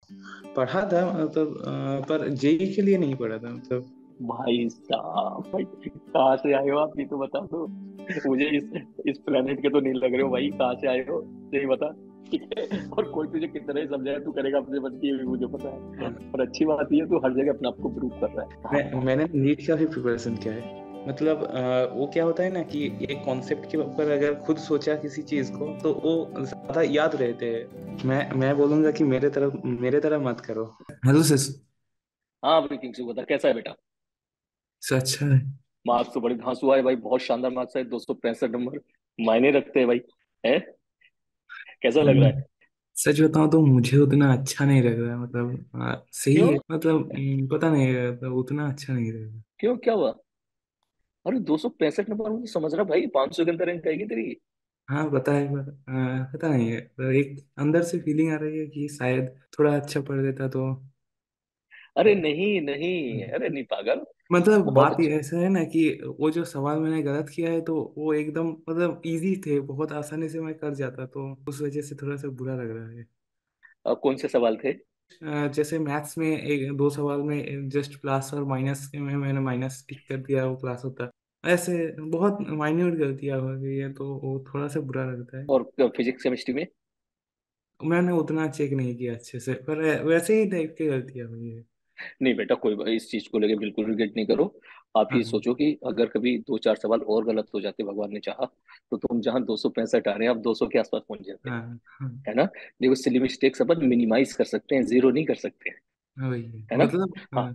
पढ़ा था मतलब पर जेई के लिए नहीं पढ़ा था मतलब। भाई साहब भाई, कहाँ से आए हो आप, ये तो बता दो। मुझे इस प्लेनेट के तो नहीं लग रहे हो भाई, कहाँ से आए हो यही बता। ठीक है, और कोई तुझे कितना ही समझाए तू करेगा अपने मन की, ये भी मुझे पता है। हाँ, और अच्छी बात ये है, तू हर जगह अपने आप को प्रूव कर रहा है। मैंने नीट का भी प्रिपरेशन किया है। मतलब वो क्या होता है ना कि एक कॉन्सेप्ट के ऊपर अगर खुद सोचा किसी चीज को तो वो ज्यादा याद रहते हैं। मैं बोलूंगा कि मेरे तरह मत करो। Hello sir. हाँ भाई, किंग से बता कैसा है बेटा। सर अच्छा है। मार्क्स तो बड़े धांसू आए भाई, बहुत शानदार मार्क्स आए, 265 नंबर। मायने रखते हैं भाई। है, कैसा लग रहा हम्म, है? सच बताऊं तो मुझे उतना अच्छा नहीं लग रहा है मतलब सही क्यों? है मतलब पता नहीं मतलब उतना अच्छा नहीं लग रहा। क्यों, क्या हुआ? अरे 265 नंबर, मुझे समझ रहा भाई, 500 के अंदर रैंक आएगी तेरी। हाँ पता है पर पता नहीं है पर एक अंदर से फीलिंग आ रही है कि शायद थोड़ा अच्छा पढ़ देता तो। अरे नहीं नहीं, अरे नहीं पागल। मतलब बहुत बात ये अच्छा। ऐसा है ना कि वो जो सवाल मैंने गलत किया है तो वो एकदम मतलब इजी थे, बहुत आसानी से मैं कर जाता तो उस वजह से थोड़ा सा बुरा लग रहा है। कौन से सवाल थे? जैसे मैथ्स में एक दो सवाल में जस्ट प्लस और माइनस में मैंने माइनस टिक कर दिया, वो प्लस होता। ऐसे बहुत माइन्यूट गलतियां हो गई है तो वो थोड़ा सा बुरा लगता है। और फिजिक्स केमिस्ट्री में? मैंने उतना चेक नहीं किया अच्छे से पर वैसे ही टाइप की गलतियां हुई है। नहीं बेटा, कोई इस चीज को लेके बिल्कुल रिग्रेट नहीं करो। आप ये हाँ सोचो कि अगर कभी दो चार सवाल और गलत हो जाते, भगवान ने चाहा, तो तुम जहां 265 आ रहे हैं, आप 200 के आसपास पहुंच जाते। हाँ हाँ। है ना? देखो, सिली मिस्टेक्स अपन मिनिमाइज कर सकते हैं, जीरो नहीं कर सकते हैं। हाँ, वही है है ना? मतलब हाँ।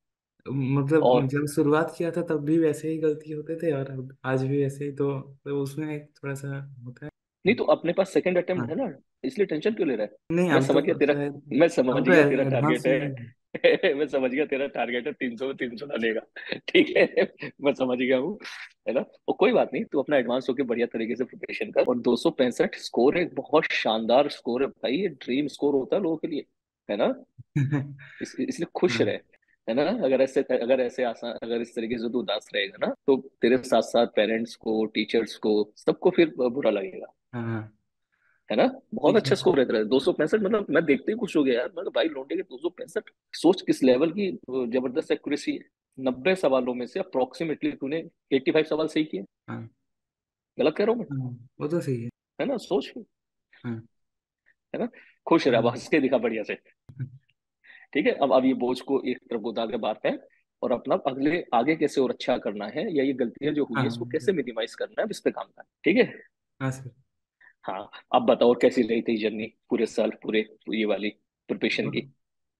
मतलब और जब शुरुआत किया था तब भी वैसे ही गलती होते थे और अब आज भी वैसे ही तो उसमें एक थोड़ा सा होता है। नहीं, तो अपने पास सेकंड अटेम्प्ट है हाँ ना, इसलिए टेंशन क्यों ले रहा नहीं है? मैं हम तो समझ गया तेरा। शायद मैं समझ हम तो गया तेरा एडवांस टारगेट में है। ही हैं। मैं समझ गया तेरा टारगेट है, 300 में 300 लाने का। ठीक है, मैं समझ गया हूँ। है ना? और कोई बात नहीं, तू अपना एडवांस होकर बढ़िया तरीके से प्रिपरेशन कर, और 265 स्कोर एक बहुत शानदार स्कोर है भाई, ये ड्रीम स्कोर होता है लोगों के लिए। है ना? इसलिए खुश हाँ रहे। है ना? अगर ऐसे आसान, अगर इस तरीके से तू उदास रहेगा ना, तो तेरे साथ साथ पेरेंट्स को, टीचर्स को, सबको फिर बुरा लगेगा। हाँ है ना? बहुत ठीक है। अच्छा स्कोर रहता है 265, मतलब मैं देखते ही खुश हो गया यार, मतलब भाई लौंडे के 265। सोच किस लेवल की जबरदस्त एक्यूरेसी है। 90 सवालों में से अप्रोक्सीमेटली तूने 85 सवाल सही किए। हाँ गलत कह रहा हूँ मैं? हाँ वो तो सही है। है ना? सोच। हाँ है ना? खुश रहा, अब हाँ हंस के दिखा बढ़िया से। ठीक है, अब ये बोझ को एक तरफ उतार के बात है, और अपना अगले आगे कैसे और अच्छा करना है, या ये गलतियां जो हुई है इसको हाँ कैसे मिनिमाइज करना है, अब इस पे काम करना है। ठीक है? हाँ सर। हाँ। अब बताओ कैसी रही थी जर्नी पूरे साल, पूरे ये वाली प्रिपरेशन की?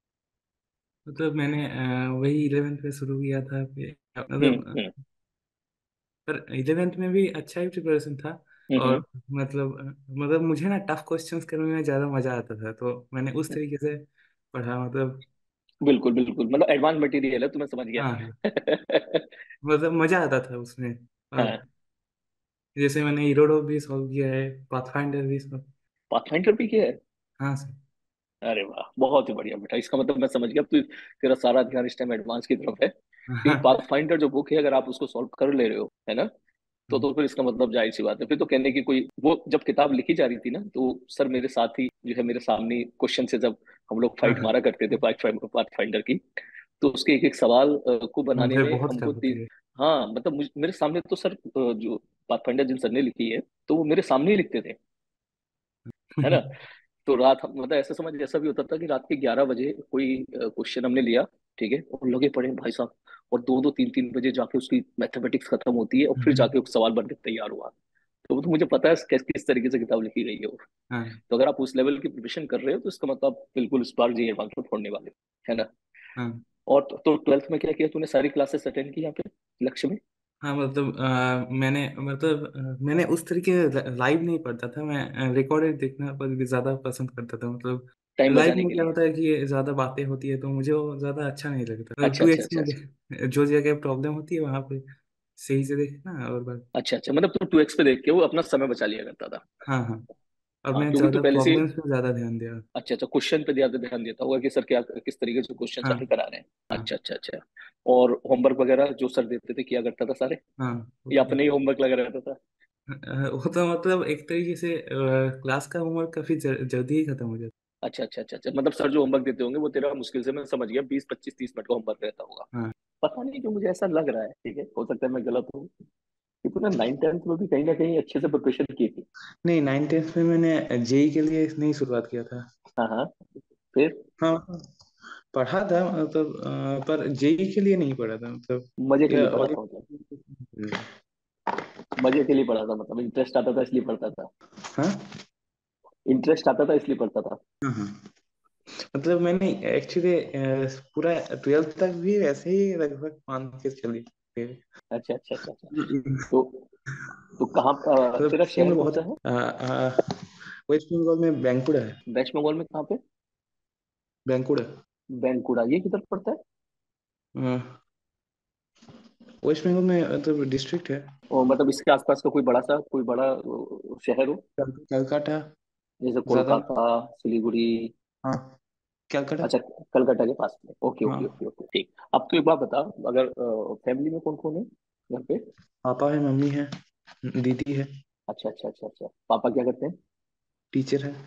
मतलब मैंने वही 11th में शुरू किया था फिर मतलब हम्म। पर 11th में भी अच्छा ही प्रिपरेशन था। हम्म। और मतलब मुझे ना टफ क्वेश्चंस करने में ज़्यादा मजा आता था तो मैंने उस तरीके से पढ़ा मतलब। बिल्कुल बिल्कुल, मतलब एडवांस मटेरियल है, तुम्हें समझ हाँ गया। मतलब मजा आता था उसमें। और हाँ। जैसे मैंने इरोडो भी सॉल्व किया है, पाथफाइंडर भी सॉल्व। पाथफाइंडर भी किया है? हाँ सर। अरे वाह, बहुत ही बढ़िया बेटा, इसका मतलब मैं समझ गया, अब तू, तेरा सारा ध्यान इस टाइम एडवांस की तरफ है, क्योंकि हाँ पाथफाइंडर जो बुक है, अगर आप उसको सॉल्व कर ले रहे हो, है ना, तो फिर इसका मतलब जाहिर सी बात है, फिर तो कहने की कोई, वो जब किताब लिखी जा रही थी ना, तो सर मेरे साथ ही जो है, मेरे सामने क्वेश्चन से जब हम लोग हाँ फाइट हाँ मारा करते थे पाथ फाइंडर की, तो उसके एक एक सवाल को बनाने मुझे में बहुत हमको टफ होती है। हाँ, मतलब मेरे सामने तो सर, जो पाथ फाइंडर जिन सर ने लिखी है, तो वो मेरे सामने ही लिखते थे। है ना? तो रात, मतलब ऐसा समझ, ऐसा भी होता था कि रात के 11 बजे कोई क्वेश्चन हमने लिया, ठीक है, और लगे पड़े भाई साहब, और 2-2 3-3 बजे जाके उसकी मैथमेटिक्स खत्म होती है, और फिर जाके वो सवाल बन के तैयार हुआ। तो वो तो मुझे पता है किस तरीके से किताब लिखी गई है वो। हाँ तो अगर आप उस लेवल की प्रिपरेशन कर रहे हो, तो इसका मतलब आप बिल्कुल इस बार जी एडवांस में फोड़ने वाले हो। है ना? हाँ और तो 12th में क्या किया तूने, सारी क्लासेस अटेंड की यहाँ पे लक्ष्य में? हाँ मतलब मैंने उस तरीके लाइव नहीं पढ़ता था, मैं रिकॉर्डेड देखना पर ज़्यादा पसंद करता था मतलब। टाइम लाइव बचाने में के क्या लिए? होता है कि ज़्यादा बातें होती है तो मुझे वो ज़्यादा अच्छा नहीं लगता। अच्छा टू अच्छा एक्स अच्छा में अच्छा। जो जगह प्रॉब्लम होती है वहाँ पे सही से देखना और बस। अच्छा अच्छा, मतलब तू 2x पे देख के वो अपना समय बचा लिया करता था। हाँ हाँ और हाँ, मैं क्योंकि तू ज़्यादा पहले से, प्रॉब्लम्स पे ज़्यादा ध्यान दिया। अच्छा अच्छा, क्वेश्चन पे ज्यादा ध्यान देता होगा कि सर क्या, किस तरीके से क्वेश्चन हाँ हल करा रहे हैं। हाँ अच्छा अच्छा अच्छा। और होमवर्क वगैरह जो सर देते थे किया करता था सारे, हाँ वो या तो अपने ही होमवर्क लगा रहता था? वो तो मतलब एक तरीके से क्लास का होमवर्क काफ़ी जल्दी ही खत्म हो जाता। अच्छा अच्छा अच्छा अच्छा, मतलब सर जो होमवर्क देते होंगे वो तेरा मुश्किल से, मैं समझ गया, 20 25 30 मिनट का होमवर्क रहता होगा। हाँ। पता नहीं क्यों मुझे ऐसा लग रहा है, ठीक है, हो सकता है मैं गलत हूँ, कि तूने 9th 10th में भी कहीं ना कहीं अच्छे से प्रिपरेशन की थी। नहीं, 9th 10th में मैंने जेई के लिए नहीं शुरुआत किया था। हाँ हाँ। फिर हाँ, पढ़ा था मतलब, पर जेई के लिए नहीं पढ़ा था मतलब। मजे के लिए यह पढ़ा और था मतलब? मजे के लिए पढ़ा था मतलब, इंटरेस्ट आता था इसलिए पढ़ता था? हाँ इंटरेस्ट आता था इसलिए पढ़ता था? हाँ हाँ। मतलब मैंने एक्चुअली पूरा 12th तक भी ऐसे ही लगभग मान के चली फिर। अच्छा अच्छा अच्छा अच्छा। तो तो कहाँ मतलब तेरा स्कूल शहर में कौन बहुत सा है? वेस्ट बंगाल में बैंकुड़ा है। वेस्ट बंगाल में कहाँ पे? बैंकुड़ा। बैंकुड़ा, ये किधर पड़ता है? वेस्ट बंगाल में मतलब डिस्ट्रिक्ट है। और मतलब इसके आसपास का कोई बड़ा सा, कोई बड़ा शहर हो, कलकत्ता जैसे ज्यादा। कोलकाता, सिलीगुड़ी? हाँ, कलकत्ता। अच्छा, कलकत्ता के पास में, ओके ओके हाँ, ओके ओके, ठीक। अब तो एक बात बता, अगर फैमिली में कौन कौन है घर पे? पापा है, मम्मी है, दीदी है, अच्छा अच्छा अच्छा अच्छा, पापा क्या करते हैं? टीचर है।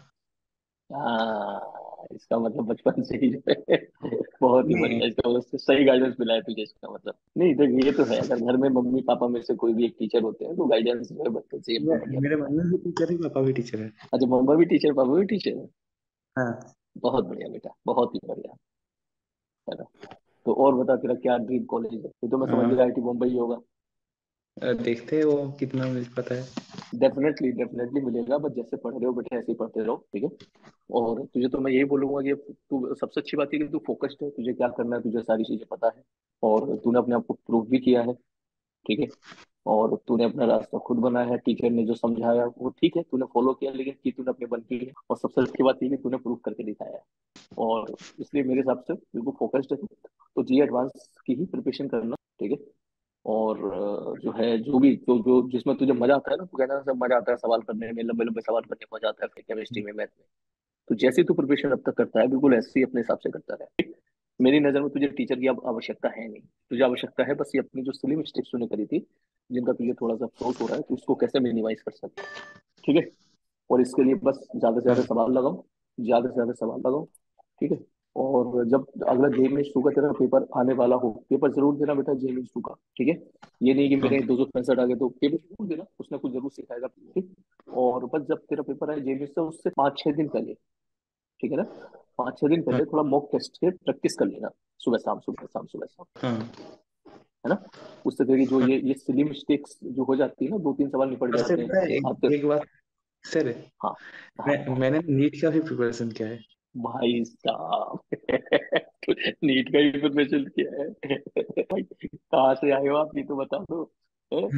इसका मतलब बचपन से ही जो है बहुत ही नहीं, बढ़िया, इसका मतलब सही गाइडेंस मिला है तुझे, इसका मतलब। नहीं देख, ये तो है, अगर घर में मम्मी पापा में से कोई भी एक टीचर होते हैं तो गाइडेंस जो है बच्चों से अपना बढ़िया मेरे मिलता है। मम्मी भी टीचर है, पापा भी टीचर है। अच्छा, मम्मा भी टीचर, पापा भी टीचर है? हाँ। बहुत बढ़िया बेटा, बहुत ही बढ़िया। है ना? तो और बता, तेरा क्या ड्रीम कॉलेज है? ये तो मैं समझ गया आईटी मुंबई होगा। देखते हैं वो कितना मिल पाता है। डेफिनेटली डेफिनेटली मिलेगा, बस जैसे पढ़ रहे हो बेटा ऐसे ही पढ़ते रहो, ठीक है। और तुझे तो मैं यही बोलूंगा कि तू, सबसे अच्छी बात है कि तू फोकस्ड है, तुझे क्या करना है तुझे सारी चीजें पता है, और तूने अपने आप को प्रूव भी किया है, ठीक है। और तूने अपना रास्ता खुद बनाया है, टीचर ने जो समझाया वो ठीक है तूने फॉलो किया, लेकिन की तूने अपने मन की है, और सबसे अच्छी बात ये कि तूने प्रूव करके दिखाया है। और इसलिए मेरे हिसाब से बिल्कुल फोकस्ड है तू, तो जी एडवांस की ही प्रिपरेशन करना, ठीक है। और जो है, जो भी जो जो जिसमें तुझे मजा आता है ना, तू कहना सब मजा आता है सवाल करने में, लंबे लंबे सवाल करने में मजा आता है, फिर केमिस्ट्री में, मैथ में, तो जैसे तू प्रिपरेशन अब तक करता है बिल्कुल ऐसे ही अपने हिसाब से करता है। मेरी नजर में तुझे टीचर की अब आवश्यकता है नहीं, तुझे आवश्यकता है बस ये अपनी जो सिली मिस्टेक्स तूने करी थी, जिनका तुझे थोड़ा सा अफसोस हो रहा है, तो उसको कैसे मिनिमाइज कर सकते हैं, ठीक है। और इसके लिए बस ज्यादा से ज्यादा हाँ सवाल लगाओ, ज्यादा से ज्यादा सवाल लगाओ, ठीक है। और जब अगला जेईई का तेरा पेपर आने वाला हो, पेपर जरूर देना बेटा जेईई का, ठीक है। ये नहीं कि मेरे हाँ 265 आ गए, तो पेपर जरूर देना, कुछ ना कुछ जरूर सिखाएगा, ठीक। और बस जब तेरा पेपर आए जेईई से उससे 5 6 दिन पहले, ठीक है ना, 5 6 दिन हाँ पहले थोड़ा मॉक टेस्ट के प्रैक्टिस कर लेना, सुबह शाम सुबह शाम सुबह शाम, हाँ। है ना। उससे तेरी जो ये सिली मिस्टेक्स जो हो जाती है ना, 2 3 सवाल निपट उससे जाते हैं। पता है, आते। एक बात सर, हाँ हाँ हाँ। मैंने नीट का भी प्रिपरेशन किया है। भाई साहब नीट का ही प्रिपरेशन किया है भाई, कहाँ से आए हो आप, ये तो बता दो, हैं?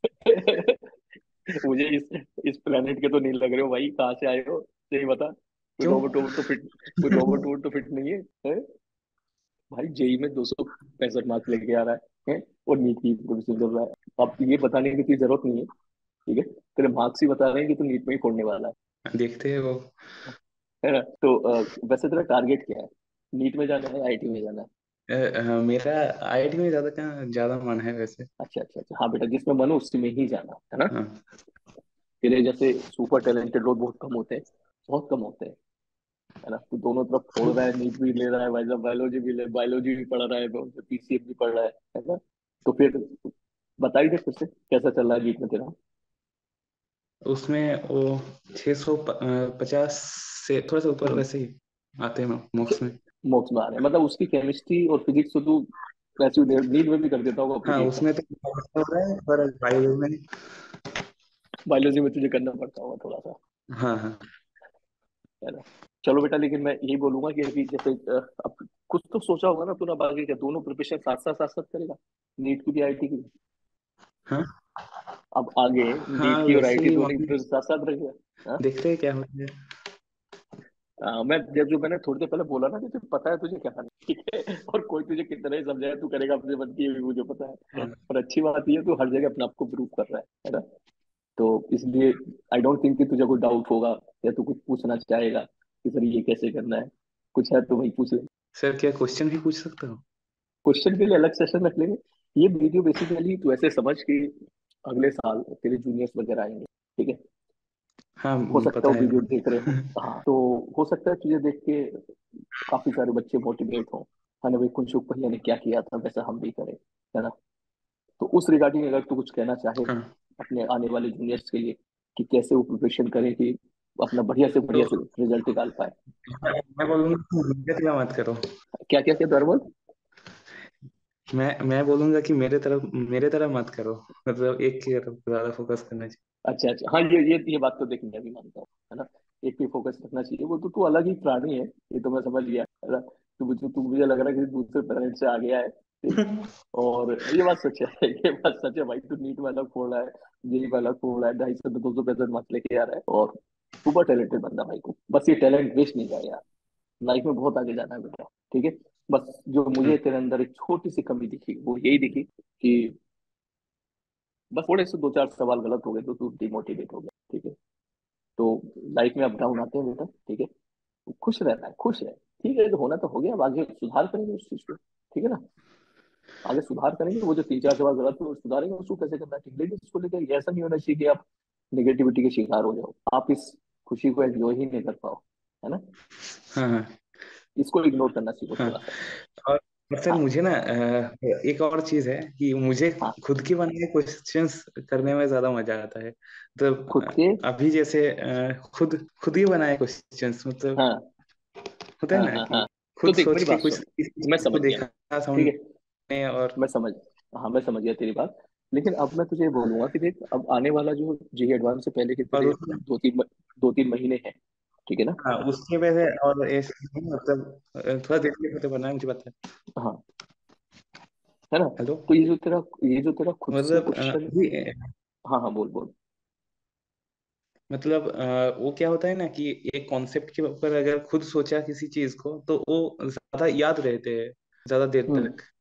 मुझे इस प्लेनेट के तो नहीं लग रहे हो भाई, कहाँ से आए हो सही बता, कोई क्यों? रोबोट वोबोट तो फिट, कोई रोबोट वोबोट तो फिट नहीं है, हैं? भाई जेई में 265 मार्क्स लेके आ रहा है? और नीट की प्रिपरेशन कर रहा है, अब ये बताने की कोई जरूरत नहीं है, ठीक है। तेरे मार्क्स ही बता रहे हैं कि तू नीट में ही फोड़ने वाला देखते हैं वो। है ना। तो वैसे तेरा टारगेट क्या है, नीट में जाना है आईटी में जाना है? मेरा आईटी में ज्यादा, कहाँ ज्यादा मन है वैसे। अच्छा अच्छा अच्छा, हाँ बेटा, जिसमें मन हो उसी में ही जाना है ना। हाँ तेरे जैसे सुपर टैलेंटेड लोग बहुत कम होते हैं, बहुत कम होते हैं, है ना। तो दोनों तरफ फोड़ रहा है, नीट भी ले रहा है भाई साहब, बायोलॉजी भी ले, बायोलॉजी भी पढ़ रहा है, पीसीएम भी पढ़ रहा है ना। तो फिर बताइए फिर से कैसा चल रहा है नीट में तेरा? उसमें वो 650 से थोड़ा सा ऊपर वैसे ही आते हैं मॉक्स में। मोक्ष में आ रहे हैं, मतलब उसकी केमिस्ट्री और फिजिक्स तो तू वैसे नीट में भी कर देता होगा हाँ, प्रिपेरेशन। उसमें तो हो रहा है, पर बायो में। बायोलॉजी में तुझे करना पड़ता होगा थोड़ा सा, हाँ हाँ। है ना। चलो बेटा, लेकिन मैं यही बोलूंगा कि अभी जैसे अब कुछ तो सोचा होगा ना तूने, बाकी क्या दोनों प्रिपरेशन साथ साथ करेगा, नीट की भी आईटी की भी? हाँ अब आगे नीट हाँ, की और वैसे आईटी ही दोनों की मम्मी। प्रिपरेशन साथ साथ रखेगा? हाँ? देखते हैं क्या होता है। मैं जब जो मैंने थोड़ी देर पहले बोला ना कि तुझे पता है तुझे क्या करना है, ठीक है, और कोई तुझे कितना ही समझाए तू करेगा अपने मन की, ये भी मुझे पता है। हाँ। और अच्छी बात ये है तू हर जगह अपने आप को प्रूव कर रहा है ना। तो इसलिए आई डोंट थिंक कि तुझे कोई डाउट होगा, या तू कुछ पूछना चाहेगा कि सर ये कैसे करना है, कुछ है तो वही पूछ ले। सर, क्या क्वेश्चन भी पूछ सकता हूँ? क्वेश्चन के लिए अलग सेशन रख लेंगे। ये वीडियो बेसिकली तू ऐसे समझ कि अगले साल तेरे जूनियर्स वगैरह आएंगे, ठीक है। हाँ हो सकता है पता वो है वीडियो मुझे। देख रहे हो। हाँ, तो हो सकता है तुझे देख के काफी सारे बच्चे मोटिवेट हो, है ना भाई, कुनसुक भैया ने क्या किया था वैसा हम भी करें, है ना। तो उस रिगार्डिंग अगर तू कुछ कहना चाहे हाँ अपने आने वाले जूनियर्स के लिए, कि कैसे वो प्रिपरेशन करें कि अपना बढ़िया से तो रिजल्ट निकाल पाए। मैं बोलूंगा कि मेरे तरह मत करो। क्या क्या क्या दरअसल। मैं बोलूंगा कि मेरे तरह मत करो। मतलब एक की तरफ ज्यादा फोकस करना चाहिए। अच्छा अच्छा, हाँ, ये बात तो देख मैं भी मानता हूँ, है ना। एक पे फोकस रखना चाहिए, वो तो तू अलग ही प्राणी है, ये तो मैं समझ गया, है ना। तू मुझे लग रहा है कि दूसरे प्लेनेट से आ गया है, ठीक। और ये बात सच है ये बात सच है भाई, तू नीट में अलग फोड़ रहा है, जेई में अलग फोड़ रहा है, 250 200 मार्क्स लेके आ रहा है, और सुपर टैलेंटेड बंदा भाई को, बस ये टैलेंट वेस्ट नहीं जाए यार, लाइफ में बहुत आगे जाना है बेटा, ठीक है। बस जो मुझे तेरे अंदर एक छोटी सी कमी दिखी वो यही दिखी कि बस थोड़े से दो चार सवाल गलत हो गए तो तू डिमोटिवेट हो गया, ठीक है। तो लाइफ में अप डाउन आते हैं बेटा, ठीक है। तो खुश रहना है, खुश है, ठीक है, जो होना तो हो गया, अब आगे सुधार करेंगे उस चीज को, ठीक है ना। आगे सुधार करेंगे, वो जो तीन चार सवाल गलत हुए सुधारेंगे, उसको कैसे करना है, ठीक, लेकिन इसको लेकर ये ऐसा नहीं होना चाहिए कि आप नेगेटिविटी के शिकार हो जाओ, आप इस खुशी को एंजॉय ही नहीं कर पाओ, है ना। हाँ हाँ इसको इग्नोर करना सीखो हाँ। थोड़ा सा। और सर हाँ मुझे ना एक और चीज है कि मुझे हाँ। खुद की बनाए क्वेश्चंस करने में ज्यादा मजा आता है। मतलब खुद के। अभी जैसे खुद खुद ही बनाए क्वेश्चंस मतलब हाँ होता है हाँ ना हाँ कि हाँ। तो खुद देख सोच मेरी के बात कुछ सुन, किसी मैं चीज को समझ गया, देखा ठीक है, सामने और मैं समझ, हाँ मैं समझ गया तेरी बात। लेकिन अब मैं तुझे बोलूंगा कि देख, अब आने वाला जो जी एडवांस से पहले के और तेरे उसमें 2 3 महीने हैं, ठीक है ना। हाँ उसके वजह और ऐसे नहीं, मतलब थोड़ा देर के होते बनना है मुझे पता है। हाँ, है ना। हेलो। तो ये जो तेरा खुद से मतलब क्वेश्चन। हाँ हाँ, बोल बोल। मतलब वो क्या होता है ना कि एक कॉन्सेप्ट के ऊपर अगर खुद सोचा किसी चीज को तो वो ज्यादा याद रहते हैं ज्यादा देर हम्म। तक।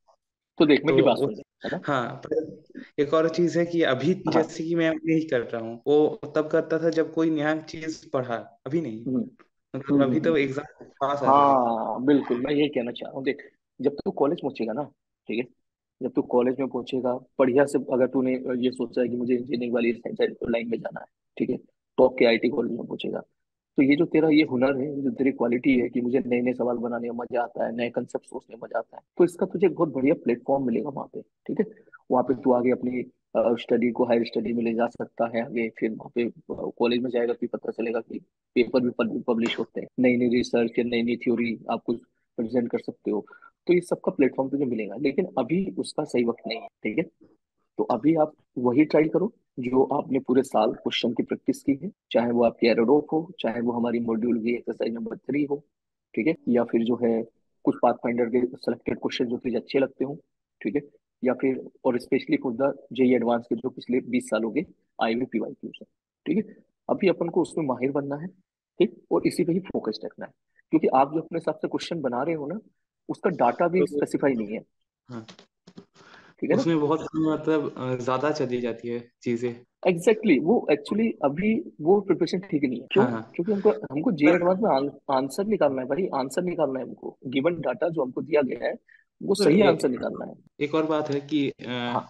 तो देख तो मेरी बात वो सुन ले, है ना। हाँ पर एक और चीज है कि अभी हाँ। जैसे कि मैं यही कर रहा हूँ वो तब करता था जब कोई नया चीज पढ़ा। अभी नहीं। हम्म मतलब अभी हम्म। तो एग्जाम पास आ रहा है। हाँ बिल्कुल, मैं यही कहना चाह रहा हूँ, देख, जब तू कॉलेज पहुंचेगा ना, ठीक है, जब तू कॉलेज में पहुंचेगा बढ़िया से, अगर तूने ये सोचा है कि मुझे इंजीनियरिंग वाली लाइन में जाना है, ठीक है, टॉप के आईटी कॉलेज में पहुंचेगा, तो ये जो तेरा ये हुनर है, जो तेरी क्वालिटी है कि मुझे नए नए सवाल बनाने में मजा आता है, नए कंसेप्ट सोचने में मजा आता है, तो इसका तुझे एक बहुत बढ़िया प्लेटफॉर्म मिलेगा वहाँ पे, ठीक है। वहाँ पे तू आगे अपनी स्टडी को हायर स्टडी में ले जा सकता है आगे, फिर वहाँ पे कॉलेज में जाएगा तो पता चलेगा कि पेपर भी पब्लिश होते हैं, नई नई रिसर्च या नई नई थ्योरी आप कुछ प्रेजेंट कर सकते हो, तो ये सबका प्लेटफॉर्म तुझे मिलेगा, लेकिन अभी उसका सही वक्त नहीं है, ठीक है। तो अभी आप वही ट्राई करो जो आपने पूरे साल क्वेश्चन की प्रैक्टिस की है, चाहे वो आपकी एरोडोप हो, चाहे वो हमारी मॉड्यूल की एक्सरसाइज नंबर 3 हो, ठीक है, या फिर जो है कुछ पाथ फाइंडर के सिलेक्टेड क्वेश्चन जो तुझे अच्छे लगते हो, ठीक है, या फिर और specially for the JEE advance के जो पिछले 20 सालों के आए हुए पीवाईक्यूज है, ठीक है। अभी अपन को उसमें माहिर बनना है, ठीक, और इसी पे ही फोकस रखना है, क्योंकि आप जो अपने हिसाब से क्वेश्चन बना रहे हो ना, उसका डाटा भी तो स्पेसिफाई नहीं है, हाँ ठीक है ना। उसमें बहुत मतलब ज्यादा चली जाती है चीजें। एग्जैक्टली exactly, वो एक्चुअली अभी वो प्रिपरेशन ठीक नहीं है, क्यों, हाँ हाँ क्योंकि हमको हमको जे पर एडवांस में आंसर निकालना है भाई, आंसर निकालना है हमको, गिवन डाटा जो हमको दिया गया है वो पर सही आंसर निकालना है। एक और बात है कि हाँ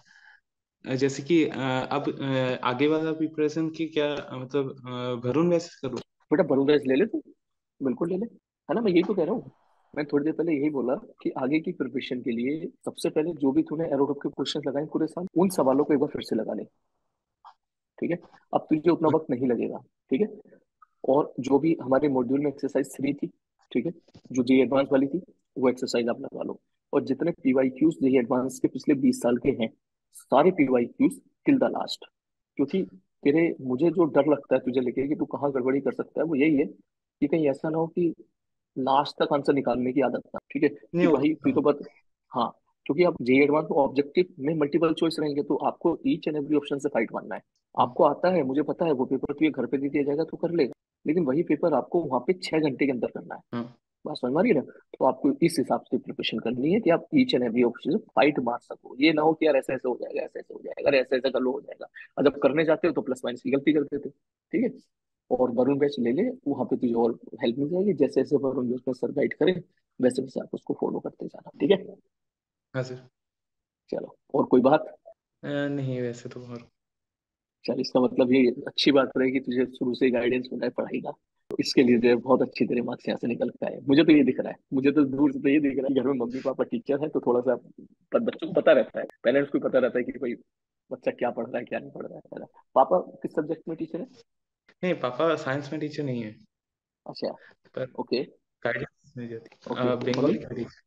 जैसे कि अब आगे वाला प्रिपरेशन की क्या मतलब भरून मैसेज करूँ। बेटा, बरूदा ले ले तू, बिल्कुल ले ले, है ना, मैं यही तो कह रहा हूँ। मैं थोड़ी देर पहले यही बोला कि आगे की प्रिपरेशन के लिए सबसे पहले जो भी तूने एरोडॉप के क्वेश्चन लगाए पूरे साल, उन सवालों को एक बार फिर से लगा ले, ठीक है। अब तुझे उतना वक्त नहीं लगेगा, ठीक है। और जो भी हमारे मॉड्यूल में एक्सरसाइज 3 थी, ठीक है, जो जी एडवांस वाली थी, वो एक्सरसाइज आप लगा लो, और जितने पीवाईक्यूज जी एडवांस के पिछले 20 साल के हैं, सारे पीवाईक्यूज टिल द लास्ट, क्योंकि तेरे मुझे जो डर लगता है तुझे लेके कि तू कहाँ गड़बड़ी कर सकता है, वो यही है कि कहीं ऐसा ना हो कि लास्ट तक आंसर निकालने की आदत ना, ठीक है, नहीं कि भाई होता। फिर तो बस। हाँ, क्योंकि आप जे एडवांस में ऑब्जेक्टिव में मल्टीपल चॉइस रहेंगे तो आपको ईच एंड एवरी ऑप्शन से फाइट मारना है, आपको आता है, मुझे पता है, वो पेपर तुझे घर पे दे दिया जाएगा तो कर लेगा, लेकिन वही पेपर आपको वहां पे 6 घंटे के अंदर करना है, हाँ बात समझ मारिए ना। तो आपको इस हिसाब से प्रिपरेशन करनी है कि आप ईच एंड एवरी ऑप्शन से फाइट मार सको, ये ना हो कि यार ऐसे ऐसे हो जाएगा, ऐसे ऐसे हो जाएगा, अरे ऐसे ऐसे कर लो हो जाएगा, और जब करने जाते हो तो प्लस माइनस की गलती कर देते हो, ठीक है। और वरुण बैच ले ले, वहां पे तुझे और हेल्प मिल जाएगी, जैसे जैसे वरुण बैच में सर गाइड करें वैसे वैसे आप उसको फॉलो करते जाना, ठीक है। हाँ सर। चलो, और कोई बात। नहीं वैसे तो और चल, इसका मतलब ये अच्छी बात रही कि तुझे शुरू से गाइडेंस मिला है पढ़ाई का। तो इसके लिए जो है बहुत अच्छी तेरे मार्क्स यहाँ से निकल के आए। मुझे तो ये दिख रहा है, मुझे तो दूर से तो ये दिख रहा है कि घर में मम्मी पापा टीचर है, तो थोड़ा सा बच्चों को पता रहता है, पेरेंट्स को पता रहता है कि भाई बच्चा क्या पढ़ रहा है क्या नहीं पढ़ रहा है ना। पापा किस सब्जेक्ट में टीचर है? नहीं, पापा साइंस में टीचर नहीं है, अच्छा। पर ओके। गाइडेंस मिल जाती ओके ओके, मम्मी? बंगाली का टीचर।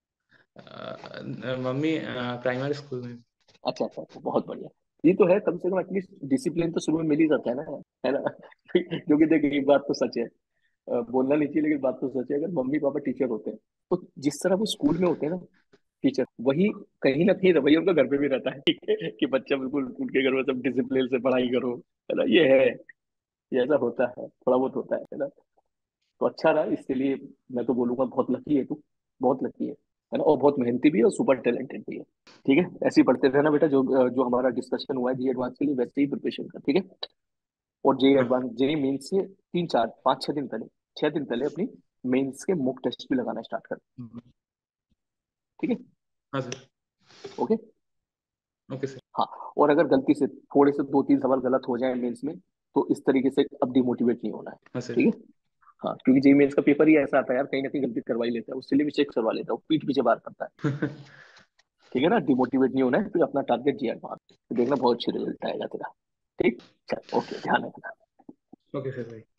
मम्मी प्राइमरी स्कूल में। अच्छा अच्छा अच्छा, बहुत बढ़िया। ये तो है, कम से कम एटलीस्ट डिसिप्लिन तो शुरू में मिल ही जाता है ना? क्योंकि देख, एक बात तो सच है, बोलना नहीं चाहिए लेकिन बात तो सच है, अगर मम्मी पापा टीचर होते हैं तो जिस तरह वो स्कूल में होते हैं ना टीचर, वही कहीं ना कहीं रवैया उनका घर पे भी रहता है, ठीक है, कि बच्चा बिल्कुल उनके घर में सब डिसिप्लिन से पढ़ाई करो, है ना? ये है, ये ऐसा होता है, थोड़ा बहुत होता है ना? तो अच्छा रहा इसके लिए। मैं तो बोलूंगा बहुत लकी है तू, बहुत लकी है ना? और बहुत मेहनती भी है और सुपर टैलेंटेड भी है। ठीक है, ऐसे ही पढ़ते रहना बेटा। जो जो हमारा डिस्कशन हुआ है जी एडवांस के लिए, वैसे ही प्रिपरेशन कर, ठीक है? और जेई हाँ एडवांस, जेई मेंस से 3 4 5 6 दिन पहले, 6 दिन पहले अपनी मेंस के मॉक टेस्ट भी लगाना स्टार्ट कर। ठीक है? हाँ सर। ओके। Okay sir. हाँ। और अगर गलती से थोड़े से 2 3 सवाल गलत हो जाए मेंस में, तो इस तरीके से अब डिमोटिवेट नहीं होना है। हाँ सर। ठीक है? हाँ, क्योंकि जेई मेंस का पेपर ही ऐसा आता है यार, कहीं ना कहीं गलती करवा ही लेता है, उससे लिए भी चेक करवा लेता है, वो पीठ पीछे बात करता है। ठीक है ना? डिमोटिवेट नहीं होना है, फिर अपना टारगेट जी एडवांस, तो देखना बहुत अच्छी रिजल्ट आएगा तेरा। ठीक। चल, ओके, ध्यान रखना। ओके सर भाई।